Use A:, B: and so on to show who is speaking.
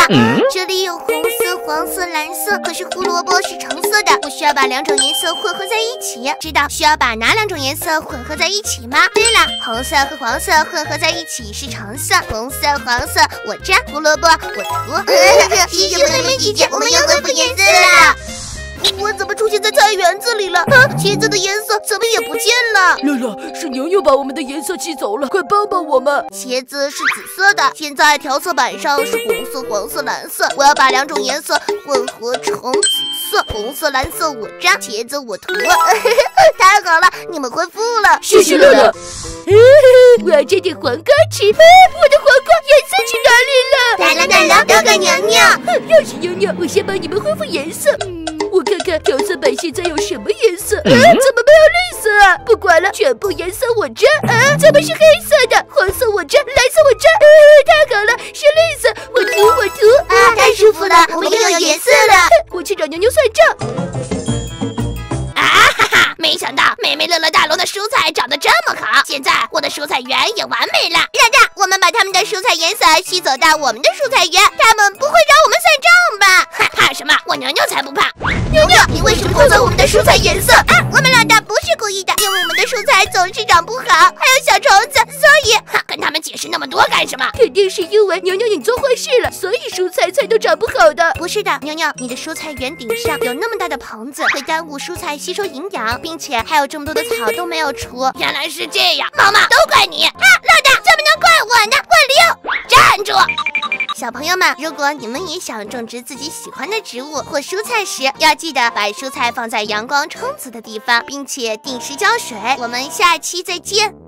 A: 这里有红色、黄色、蓝色，可是胡萝卜是橙色的，我需要把2种颜色混合在一起。知道需要把哪2种颜色混合在一起吗？对了，红色和黄色混合在一起是橙色，红色、黄色我沾，胡萝卜我涂。谢谢妹妹姐姐，我们又恢复颜色了。我怎么出现在菜园子里了？茄子的颜色怎么也不见了？
B: 乐乐，是牛牛把我们的颜色气走了，快帮帮我们！
A: 茄子是紫色的，现在调色板上是红色、黄色、蓝色，我要把2种颜色混合成紫色，红色、蓝色我沾，茄子我涂。太好了，你们恢复了，
B: 谢谢乐乐。我要摘点黄瓜吃。我的黄瓜颜色去哪里了？
A: 来了，交给牛牛。
B: 又是牛牛，我先帮你们恢复颜色。我看看调色板现在有什么颜色？怎么没有绿色啊？不管了，全部颜色我沾。怎么是黑色的？黄色我沾，蓝色我沾。太好了，是绿色，我涂。
A: 太舒服了，我们又有颜色了。
B: 我去找牛牛算账。
A: 没想到妹妹乐乐大龙的蔬菜长得这么好，现在我的蔬菜园也完美了。我们把他们的蔬菜颜色吸走到我们的蔬菜园，他们不会找我们算账吧？怕什么？我牛牛才不怕！牛牛，你为什么偷走我们的蔬菜颜色？我们老大不是故意的，因为我们的蔬菜总是长不好，还有小虫子，所以跟他们解释那么多干什么？
B: 肯定是因为牛牛你做坏事了，所以蔬菜才都长不好的。
A: 不是的，牛牛，你的蔬菜园顶上有那么大的棚子，会耽误蔬菜吸收营养，并且还有这么多的草都没有除。原来是这样，妈妈都怪你！老大怎么能怪我呢？我溜！站住！小朋友们，如果你们也想种植自己喜欢的植物或蔬菜时，要记得把蔬菜放在阳光充足的地方，并且定时浇水。我们下期再见。